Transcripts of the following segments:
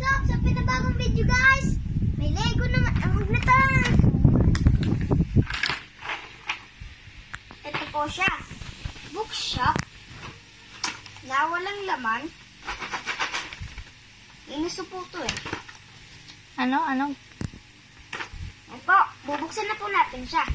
up sa pinabagong video, guys? May Lego naman. Huwag na to. Ito po siya. Bookshop. Na walang laman. Inuso po ito eh. Ano? Ito, bubuksan na po natin siya.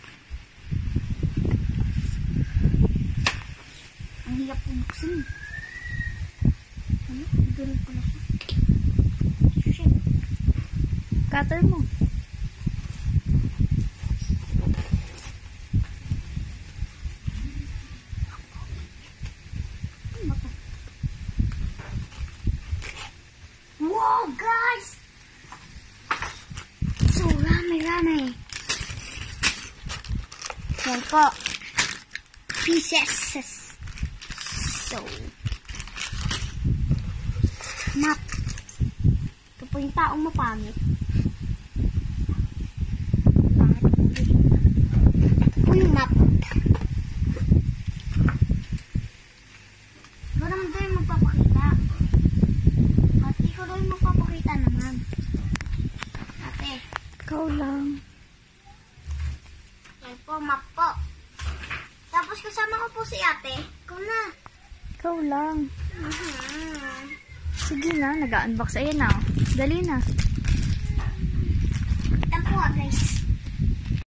Ang hirap po buksan. Ano? Ganun ko na siya. Shit. Cutter mo. Wow, guys! So, rami. Yan po. Pieces. So, map. Ito po yung taong mapangit. Ito po yung map. Parang ito yung magpapakita. At ikaw daw yung magpapakita naman. Ate. Ikaw lang. Yan po, map po. Tapos kasama ko po si ate. Ikaw na. Ikaw lang. Mhm. Sige na, nag-unbox. Ayan na. Dali na. Yan po, guys.